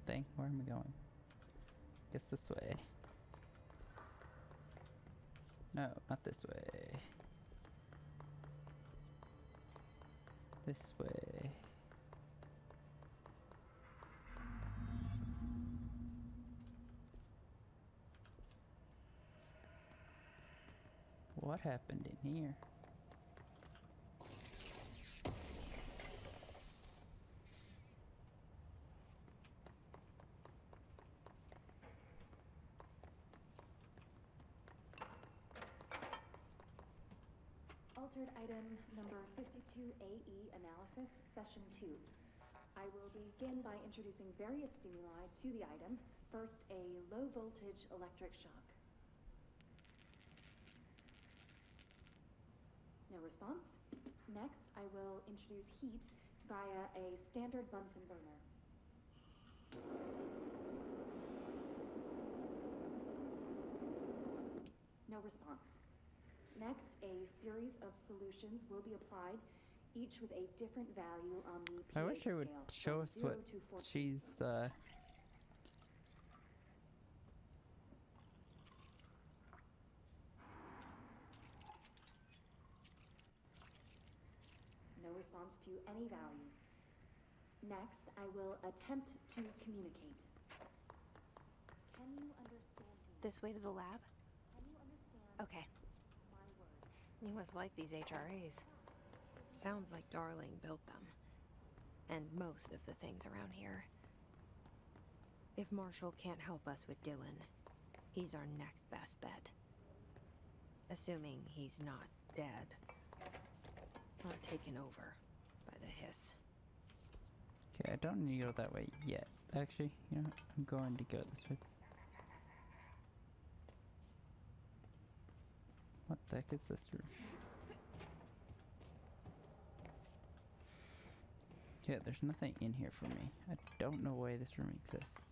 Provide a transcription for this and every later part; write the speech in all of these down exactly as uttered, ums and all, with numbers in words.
thing? Where am I going? Guess this way. No, not this way. This way. What happened in here? Altered item number fifty-two A E analysis, session two. I will begin by introducing various stimuli to the item. First, a low voltage electric shock. No response. Next, I will introduce heat via a standard Bunsen burner. No response. Next, a series of solutions will be applied, each with a different value on the pH I wish it would scale, show us what she's uh No response to any value. Next, I will attempt to communicate. Can you understand me? This way to the lab? Can you understand Okay. my words? You must like these H R As. Sounds like Darling built them. And most of the things around here. If Marshall can't help us with Dylan, he's our next best bet. Assuming he's not dead. Or taken over by the hiss. okay, I don't need to go that way yet. Actually, you know, I'm going to go this way. What the heck is this room? Okay, there's nothing in here for me. I don't know why this room exists.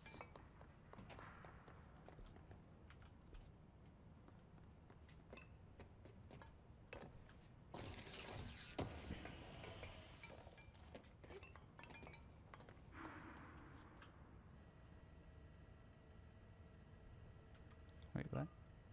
Wait, what?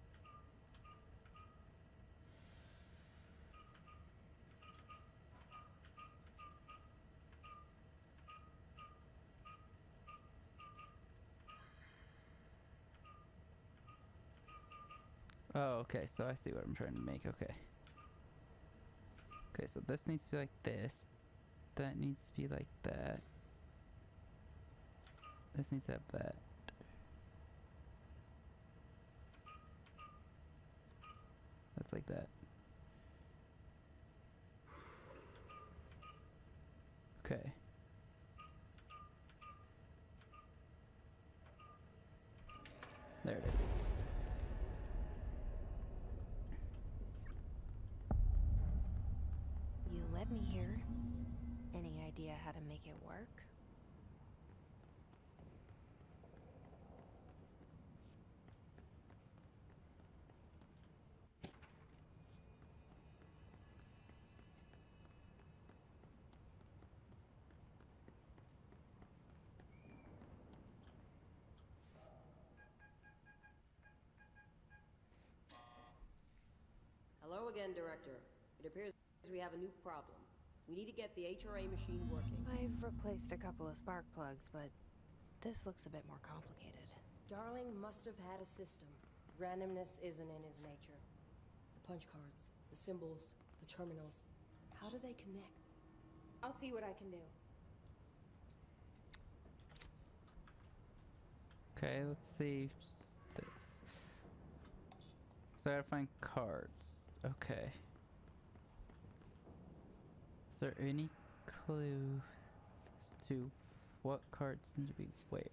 Oh, okay, so I see what I'm trying to make, okay. Okay, so this needs to be like this. That needs to be like that. This needs to have that. That's like that. Okay. There it is. You let me here. Any idea how to make it work? Hello again, Director. It appears we have a new problem. We need to get the H R A machine working. I've replaced a couple of spark plugs, but this looks a bit more complicated. Darling must have had a system. Randomness isn't in his nature. The punch cards, the symbols, the terminals. How do they connect? I'll see what I can do. Okay, let's see this. So I gotta find cards. Okay. Is there any clue as to what cards need to be where?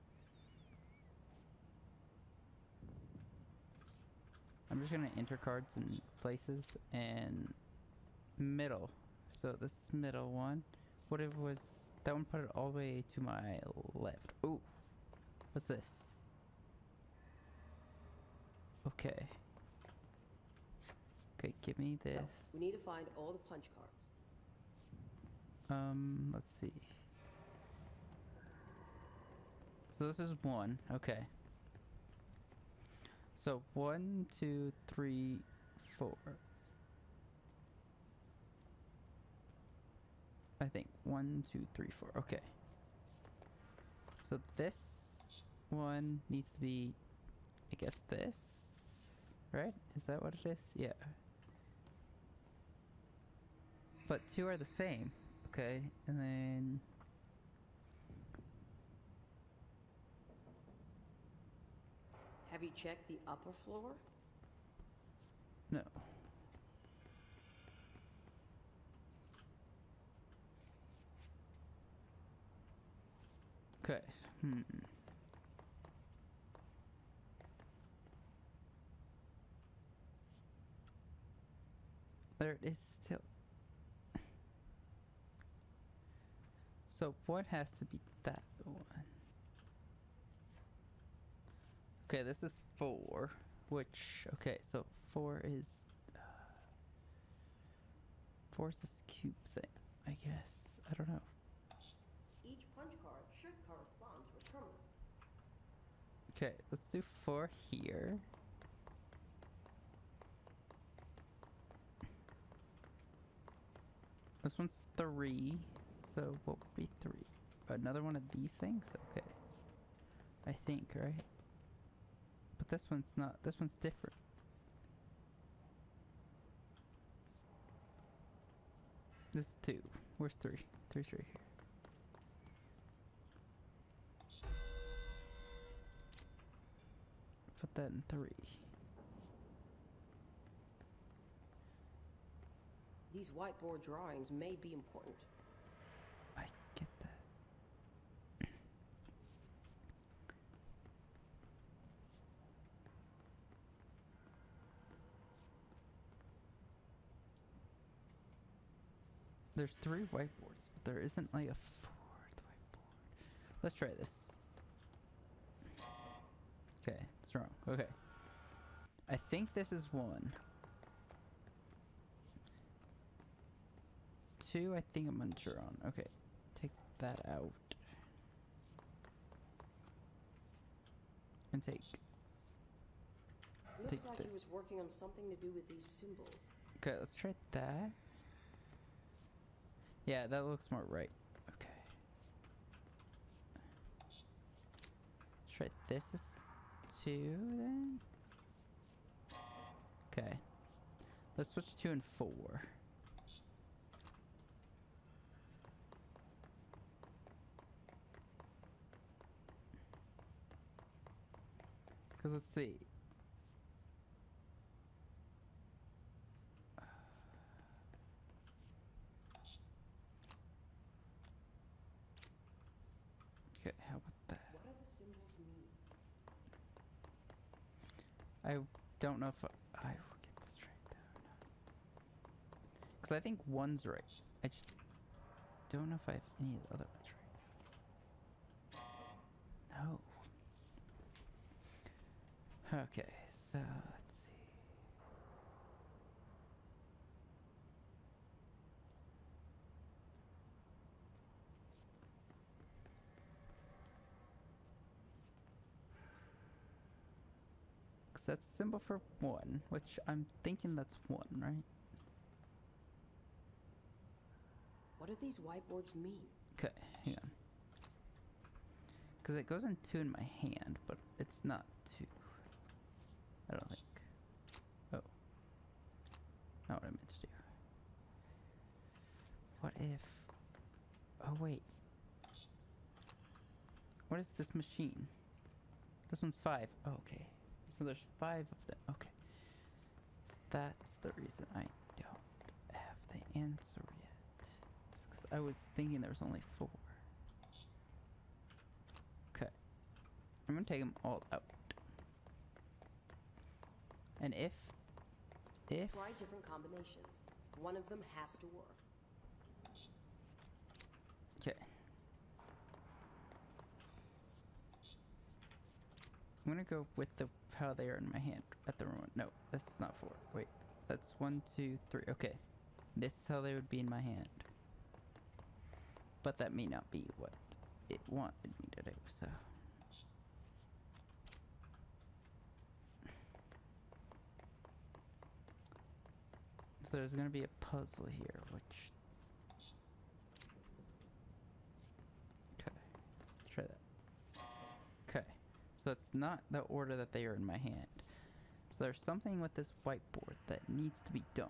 I'm just gonna enter cards in places and middle. So this middle one, what it was, that one put it all the way to my left. Ooh, what's this? Okay. Okay, give me this. So, we need to find all the punch cards. Um, let's see. So this is one. Okay. So one, two, three, four. I think one, two, three, four. Okay. So this one needs to be, I guess this, right? Is that what it is? Yeah. But two are the same. Okay, and then Have you checked the upper floor? no. Okay. Hmm. There it is still. So one has to be that one. Okay, this is four, which, okay, so four is, uh, four is this cube thing, I guess. I don't know. Each punch card should correspond to a terminal. Okay, let's do four here. This one's three, so what would be three? Another one of these things? Okay. I think, right? But this one's not, this one's different. This is two. Where's three? Three's right here. Put that in three. These whiteboard drawings may be important. I get that. There's three whiteboards, but there isn't like a fourth whiteboard. Let's try this. Okay, it's wrong. Okay. I think this is one. Two, I think I'm unsure on. Okay, take that out. And take. Looks Take like this. he was working on something to do with these symbols. Okay, let's try that. Yeah, that looks more right. Okay. Let's try this is two then. Okay. Let's switch two and four. Cause let's see. Okay, how about that? What do the symbols mean? I don't know if I, I will get this right though. Because I think one's right. I just don't know if I have any of the other ones right. No. Okay, so let's see. Because that's symbol for one, which I'm thinking that's one, right? What do these whiteboards mean? Okay, hang on. Because it goes in two in my hand, but it's not two. I don't think. Oh. Not what I meant to do. What if... Oh, wait. What is this machine? This one's five. Oh, okay. So there's five of them. Okay. So that's the reason I don't have the answer yet. It's because I was thinking there was only four. Okay. I'm gonna take them all out. And if, if, Try different combinations. One of them has to work. okay. I'm gonna go with the how they are in my hand at the moment. No, this is not four. Wait, that's one, two, three. Okay, this is how they would be in my hand. But that may not be what it wanted me to do. So So there's gonna be a puzzle here, which... Okay, let's try that. Okay, so it's not the order that they are in my hand. So there's something with this whiteboard that needs to be done.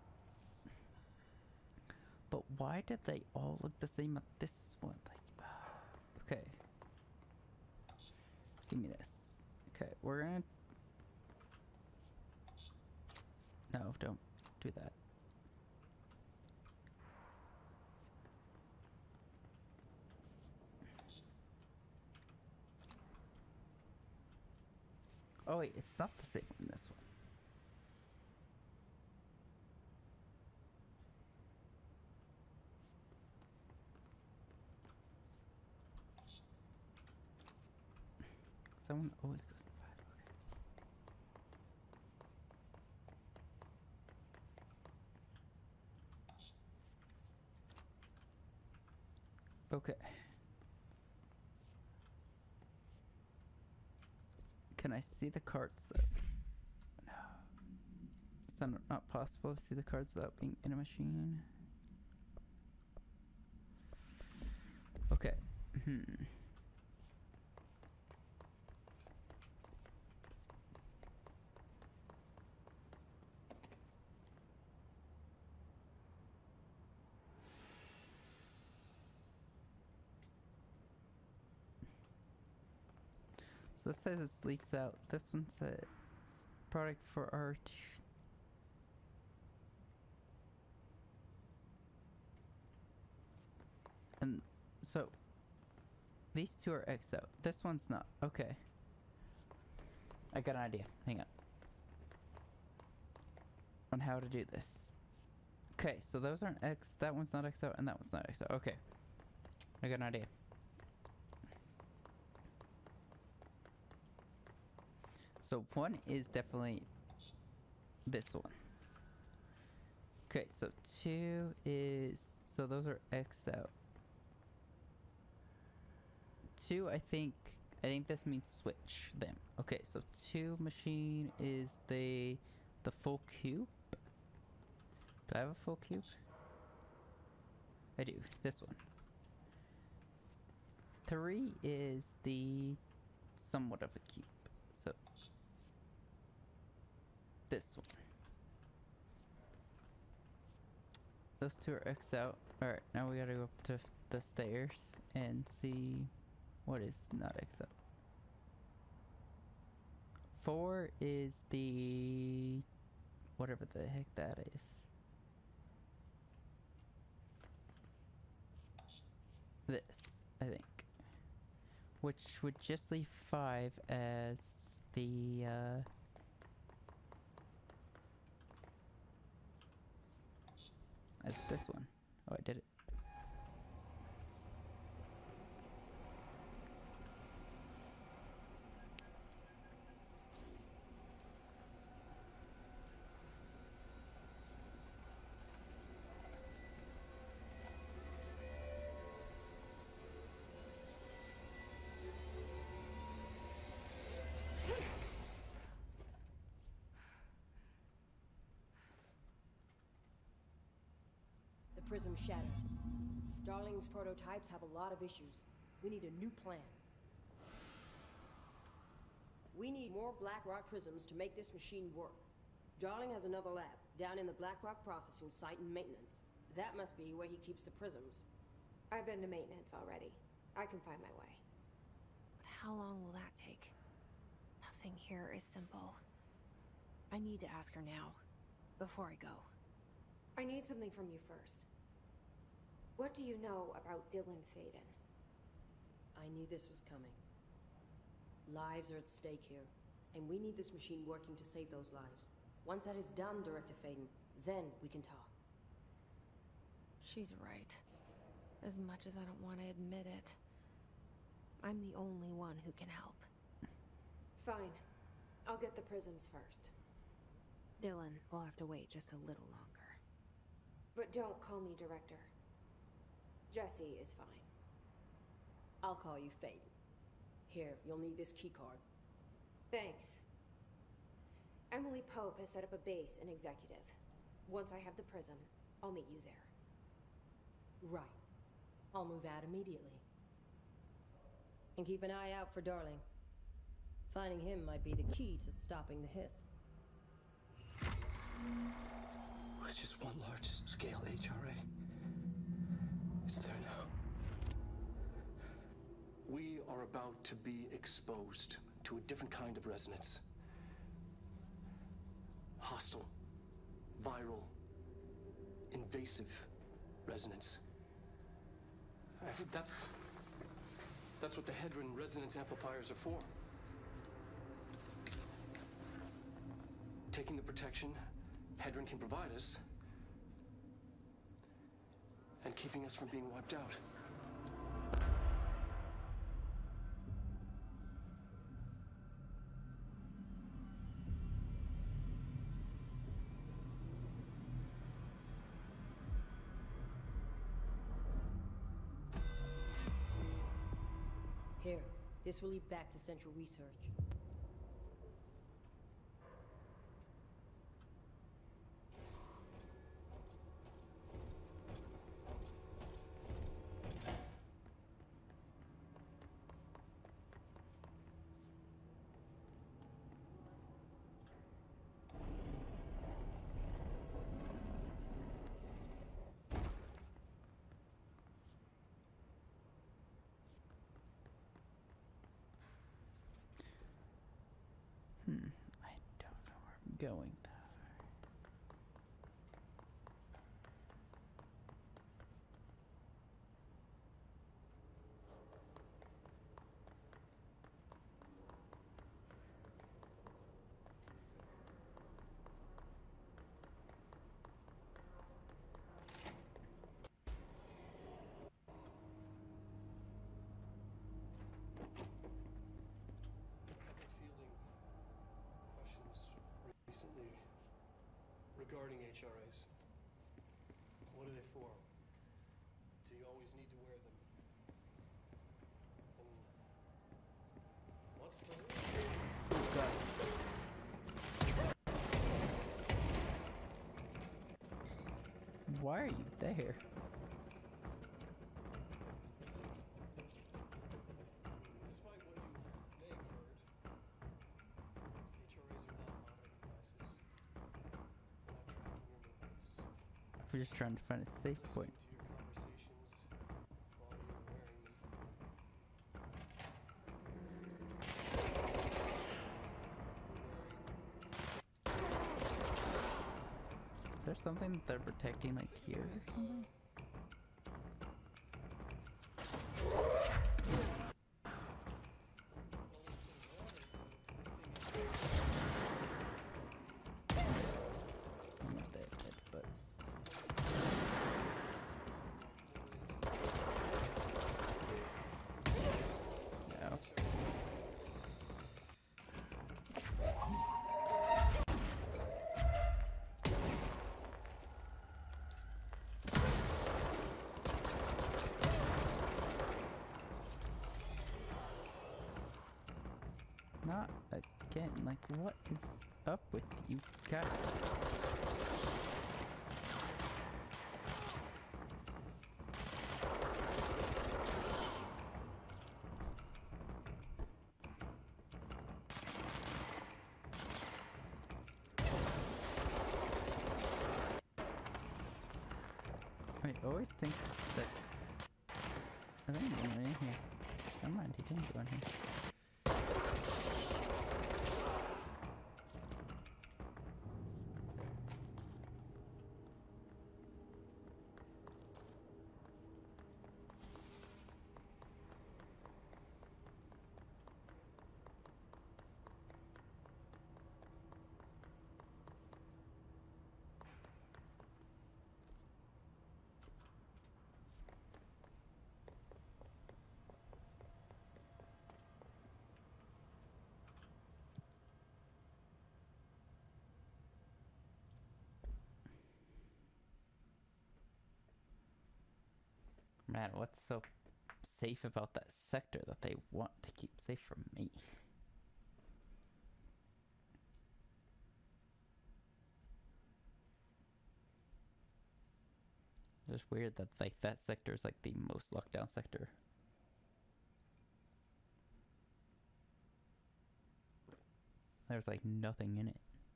But why did they all look the same at this one? Like, okay. Give me this. Okay, we're gonna... No, don't do that. Oh wait, it's not the same in this one. Someone always goes to five. Okay. Okay. Can I see the cards though? No. Is that not possible to see the cards without being in a machine? Okay. Hmm. So this says it leaks out. This one says product for art. And so these two are X'd out. This one's not. Okay. I got an idea. Hang on. On how to do this. Okay, so those aren't X. That one's not X'd out, and that one's not X'd out. Okay. I got an idea. So one is definitely this one. Okay, so two is, so those are X'd out. Two, I think, I think this means switch them. Okay, so two machine is the, the full cube. Do I have a full cube? I do, this one. Three is the somewhat of a cube. So this one. Those two are X'd out. Alright, now we gotta go up to the stairs and see what is not X'd out. Four is the... whatever the heck that is. This, I think. Which would just leave five as the, uh... as this one. Oh, I did it. The prism shattered. Darling's prototypes have a lot of issues. We need a new plan. We need more Blackrock prisms to make this machine work. Darling has another lab down in the Blackrock processing site and maintenance. That must be where he keeps the prisms. I've been to maintenance already. I can find my way. But how long will that take? Nothing here is simple. I need to ask her now, before I go. I need something from you first. What do you know about Dylan Faden? I knew this was coming. Lives are at stake here, and we need this machine working to save those lives. Once that is done, Director Faden, then we can talk. She's right. As much as I don't want to admit it, I'm the only one who can help. Fine. I'll get the prisms first. Dylan will have to wait just a little longer. But don't call me Director. Jesse is fine. I'll call you Faden. Here, you'll need this keycard. Thanks. Emily Pope has set up a base in Executive. Once I have the prism, I'll meet you there. Right. I'll move out immediately. And keep an eye out for Darling. Finding him might be the key to stopping the hiss. It's just one large-scale H R A. It's there now. We are about to be exposed to a different kind of resonance. Hostile, viral, invasive resonance. I think that's... that's what the Hedron resonance amplifiers are for. Taking the protection Hedron can provide us, and keeping us from being wiped out. Here, this will lead back to Central Research. Hmm, I don't know where I'm going though. Recently, regarding H R As. What are they for? Do you always need to wear them? And what's the... Oh god. Why are you there? Despite what you may have heard, H R As are not monitoring devices. They're not tracking your movements. We're just trying to find a safe point. Listening to your conversations while you're wearing them. Is there something that they're protecting, like here or something? I'm not dead, dead, but no. Not again. Like, what is up with you guys? I always think that... I think he went in here. Never mind, he didn't go in here. Man, what's so safe about that sector that they want to keep safe from me? It's just weird that like that sector is like the most locked down sector. There's like nothing in it.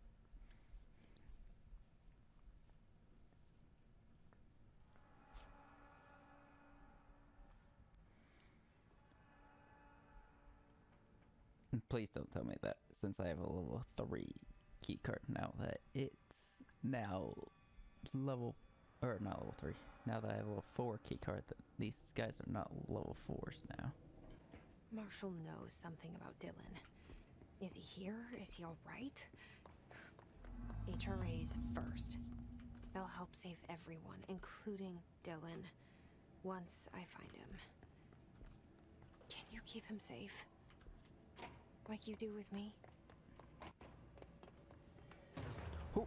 And please don't tell me that since I have a level three key card now that it's now level, or not level three. Now that I have a level four key card, that these guys are not level fours now. Marshall knows something about Dylan. Is he here? Is he alright? H R As first. They'll help save everyone, including Dylan, once I find him. Can you keep him safe? Like you do with me? Oh.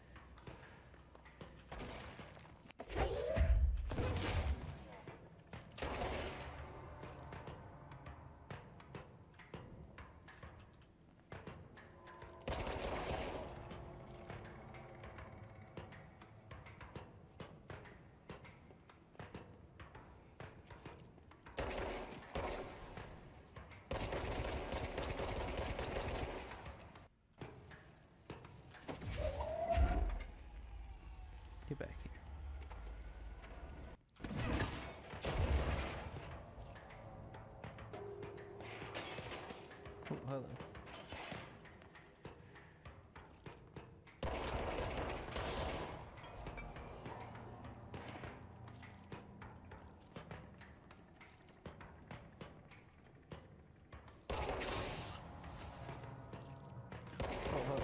Get back here. Oh, hello. Oh, hello.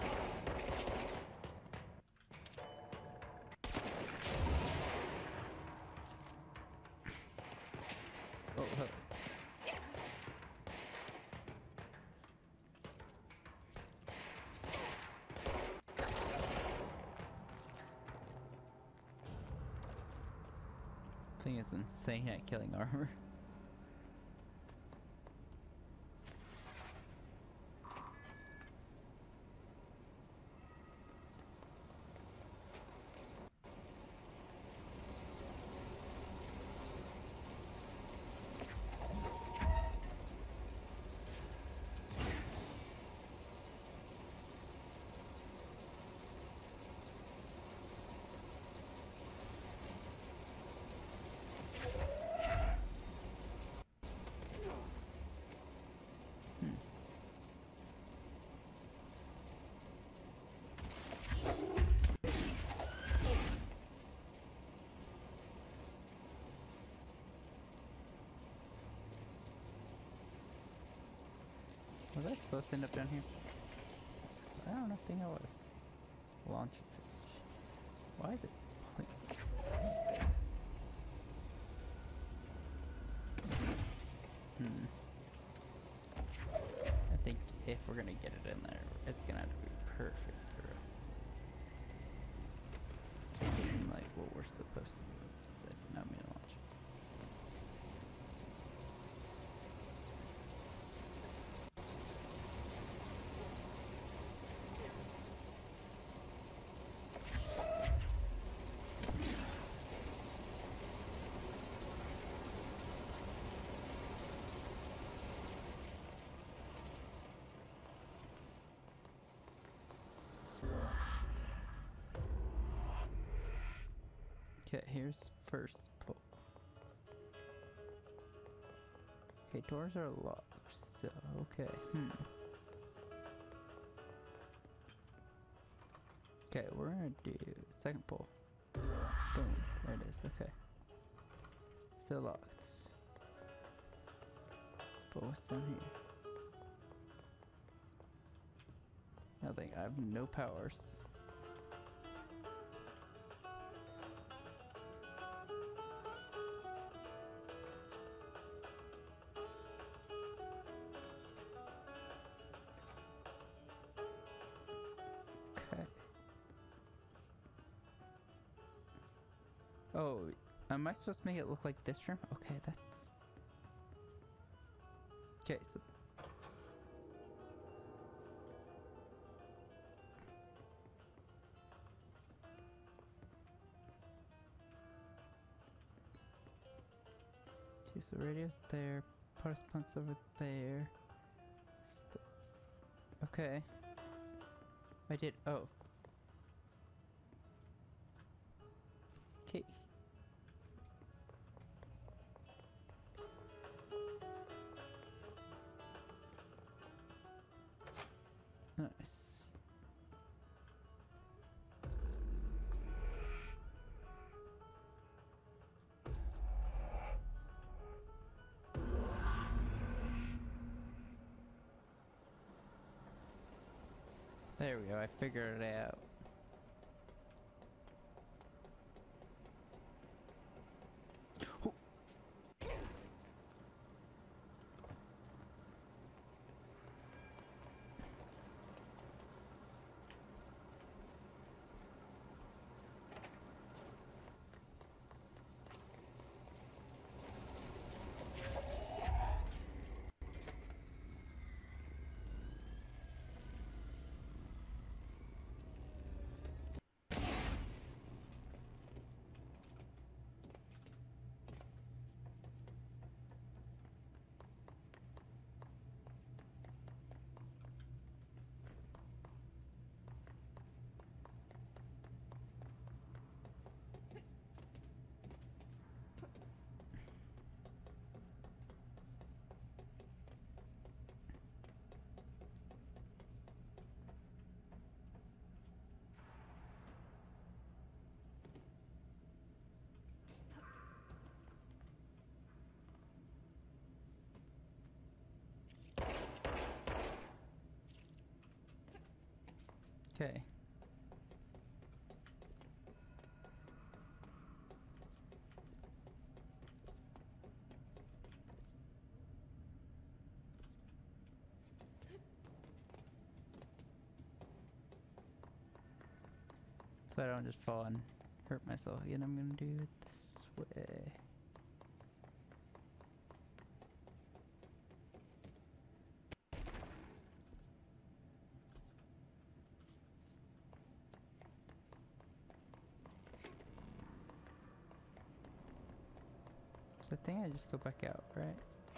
Oh, hello. Thing is insane at killing armor. Was I supposed to end up down here? I don't think I was. Launch fish. Why is it point? Hmm. I think if we're gonna get it in there, it's gonna have to be perfect for like what we're supposed to do. Set, not me to launch. Okay, here's first pull. Okay, doors are locked, so okay, hmm. Okay, we're gonna do second pull. Boom, there it is, okay. Still locked. But what's down here? Nothing, I have no powers. Oh, am I supposed to make it look like this room? Okay, that's... Okay, so... Okay, so radio's there. Potus plant's over there. St- okay. I did. Oh. Okay. Nice. There we go, I figured it out. Oh. Okay. So I don't just fall and hurt myself again, I'm gonna do it this way. So I think I just go back out, right?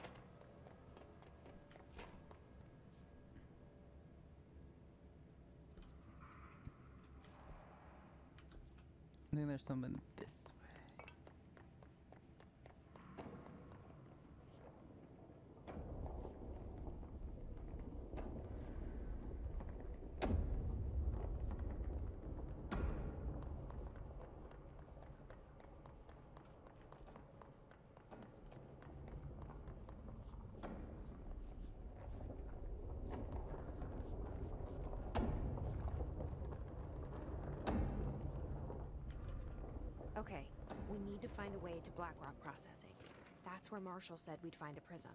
I think there's something this way. Okay, we need to find a way to Blackrock processing. That's where Marshall said we'd find a prism.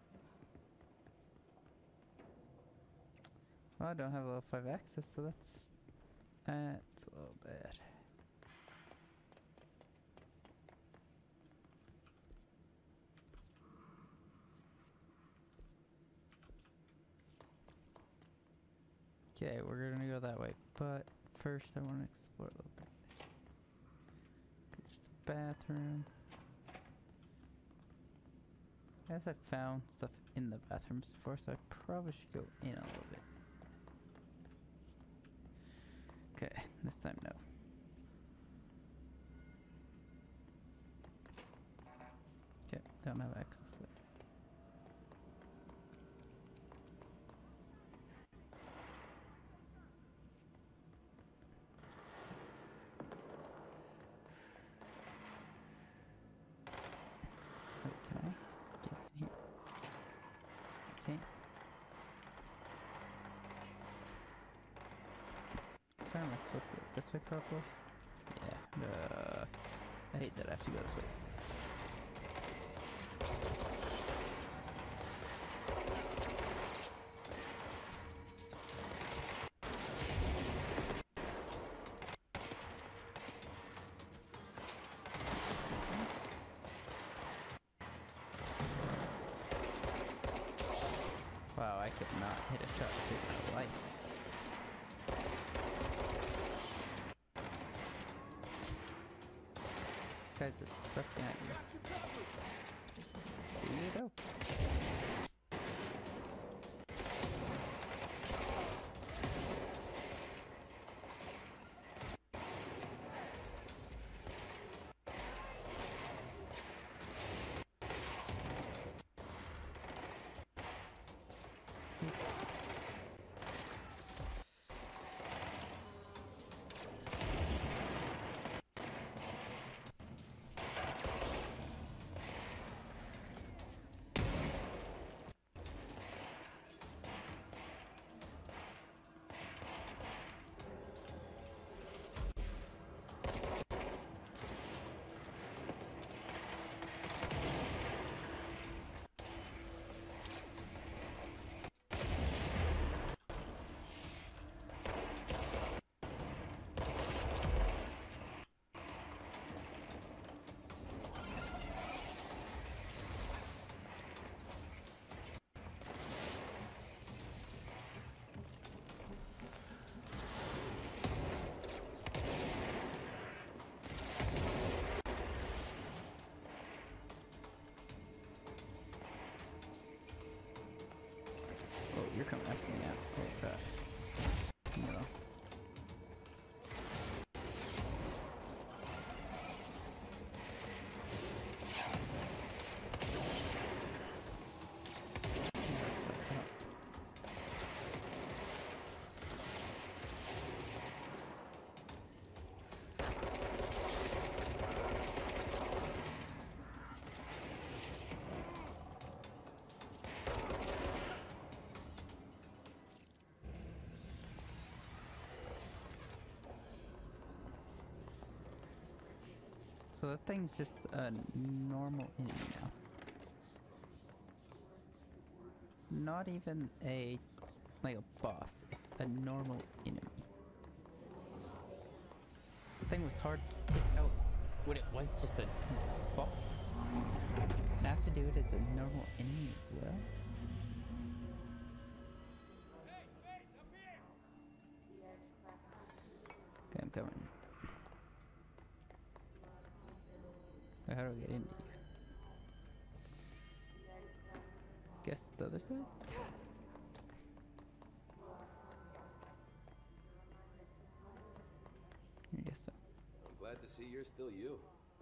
Well, I don't have level five access, so that's that's a little bad. Okay, we're gonna go that way, but first I want to explore a little bit. Just a bathroom. I guess I found stuff in the bathrooms before, so I probably should go in a little bit. Okay, this time no. Okay, don't have access there. Wait, can I get in here? Okay. Where am I supposed to go? This way probably? Yeah. Uh, I hate that I have to go this way. Wow, I could not hit a shot to my life. Guys are stuck behind you. Neato. Oh, you're coming after me now. Oh gosh. No. So that thing's just a normal enemy now. Not even a, like a boss, it's a normal enemy. The thing was hard to take out when it was just a boss. I have to do it as a normal enemy as well? Okay, I'm coming. How do I get into you? Guess the other side? I guess so. I'm glad to see you're still you.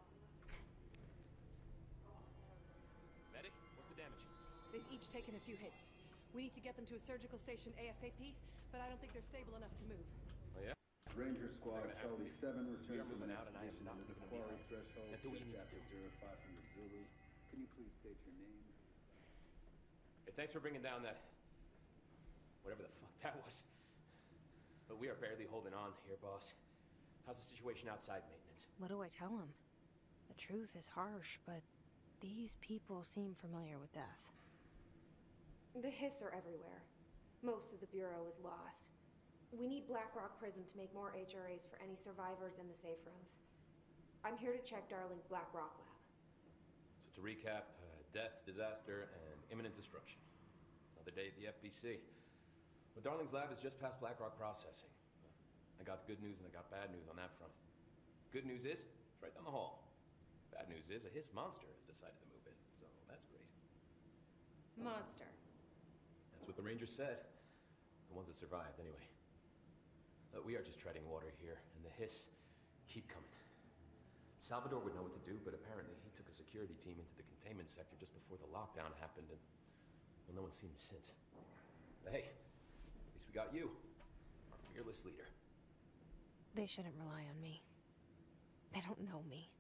Medic, what's the damage? They've each taken a few hits. We need to get them to a surgical station ASAP, but I don't think they're stable enough to move. Oh yeah? Ranger Squad Charlie seven We are returns to moving the out and I am expedition not under the leaving them quarry behind. threshold. Now do what you need to Just do. after zero five hundred Zulu. Can you please state your names? Hey, thanks for bringing down that... whatever the fuck that was. But we are barely holding on here, boss. How's the situation outside maintenance? What do I tell him? The truth is harsh, but these people seem familiar with death. The Hiss are everywhere. Most of the Bureau is lost. We need Blackrock Prism to make more H R As for any survivors in the safe rooms. I'm here to check Darling's Blackrock lab. So to recap, uh, death, disaster, and imminent destruction. Another day at the F B C. Well, Darling's lab is just past Blackrock processing. I got good news and I got bad news on that front. Good news is, it's right down the hall. Bad news is, a Hiss monster has decided to move in, so that's great. Monster. That's what the Rangers said. The ones that survived, anyway. But we are just treading water here, and the Hiss keep coming. Salvador would know what to do, but apparently he took a security team into the containment sector just before the lockdown happened, and well, no one's seen him since. But hey, at least we got you, our fearless leader. They shouldn't rely on me. They don't know me.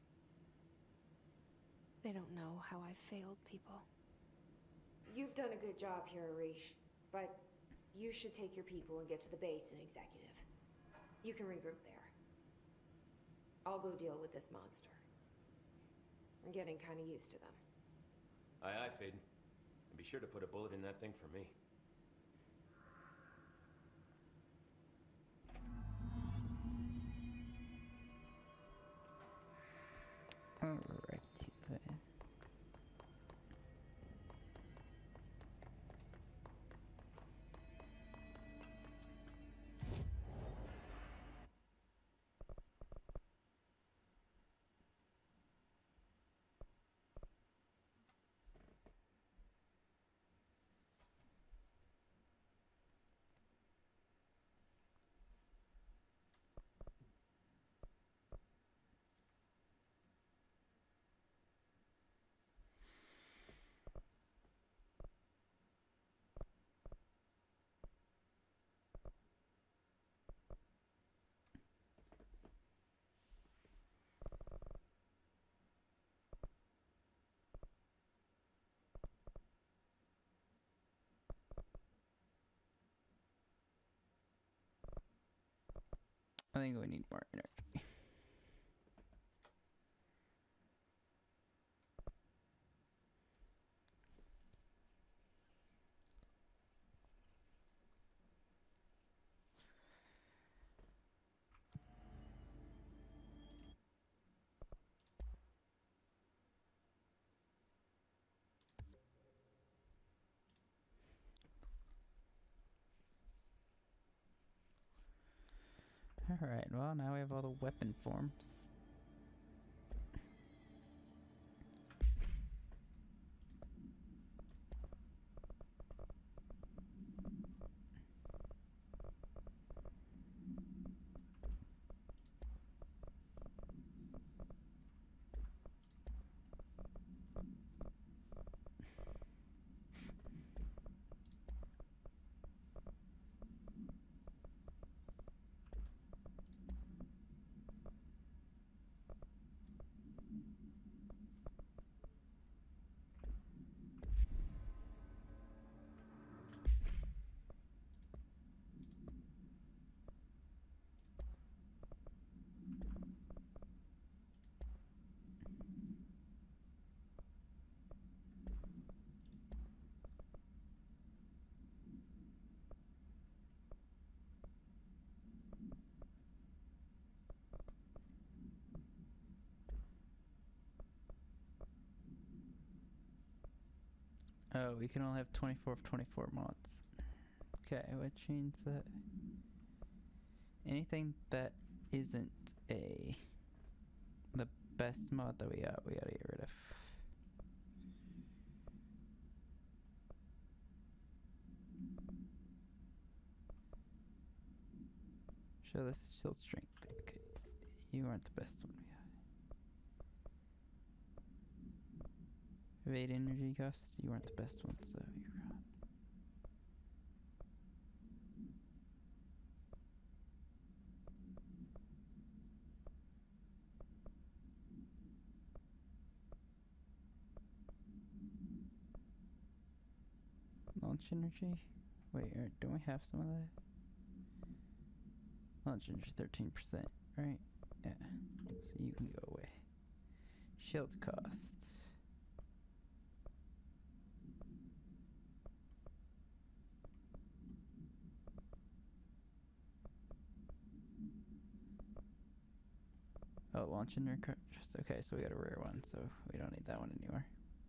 They don't know how I've failed people. You've done a good job here, Arish, but you should take your people and get to the base and executive. You can regroup there. I'll go deal with this monster. I'm getting kind of used to them. Aye, aye, Faden. And be sure to put a bullet in that thing for me. Alrighty then. I think we need more energy. Alright, well, now we have all the weapon forms. Oh, we can only have twenty-four of twenty-four mods. Okay, which means that anything that isn't a the best mod that we got, we gotta get rid of. Show this is shield strength. Okay, you aren't the best one we got. Evade energy costs, you weren't the best one, so you're gone. Launch energy? Wait, er, don't we have some of that? Launch energy thirteen percent, right? Yeah, so you can go away. Shield costs. Oh, launch in your car. Okay, so we got a rare one, so we don't need that one anymore.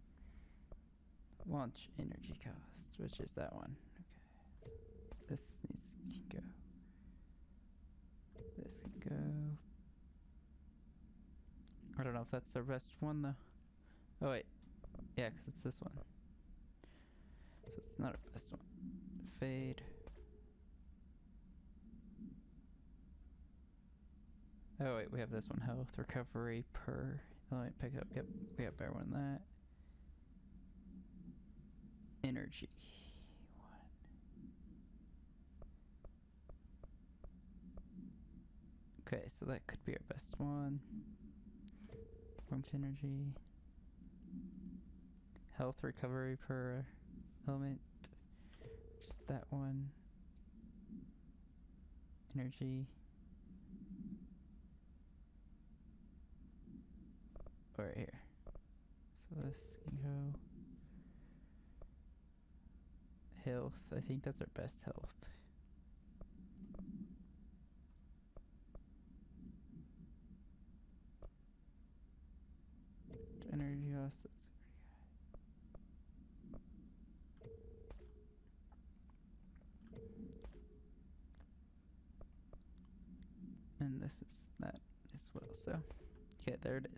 Launch energy cost, which is that one. Okay, this needs to go. This can go. I don't know if that's our best one though. Oh wait, yeah, because it's this one. So it's not our best one. Fade. Oh wait, we have this one, health recovery per element pickup. Yep, we have better one than that. Energy. One. Okay, so that could be our best one. Warmth energy. Health recovery per element. Just that one. Energy. Right here. So this can go. Health. I think that's our best health. Energy cost. That's pretty high. And this is that as well. So, okay, there it is.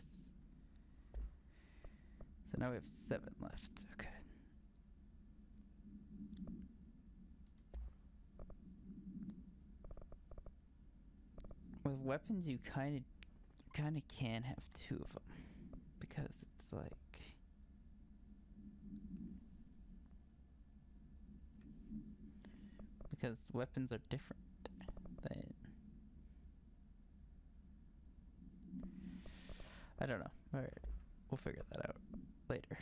So now we have seven left. Okay. With weapons, you kind of, kind of can have two of them because it's like because weapons are different. Than I don't know. All right, we'll figure that out later.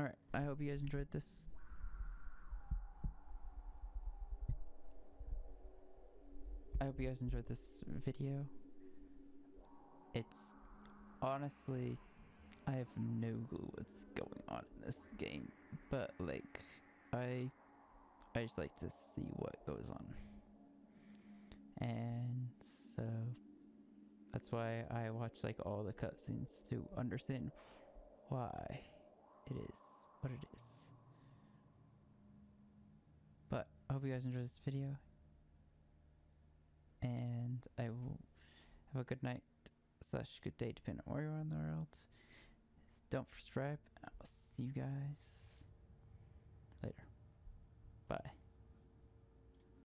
Alright, I hope you guys enjoyed this. I hope you guys enjoyed this video. It's honestly, I have no clue what's going on in this game, but like, I, I just like to see what goes on, and so that's why I watch like all the cutscenes to understand why it is what it is. But I hope you guys enjoyed this video, and I will have a good night slash good day depending on where you are in the world. Don't subscribe. I'll see you guys later. Bye.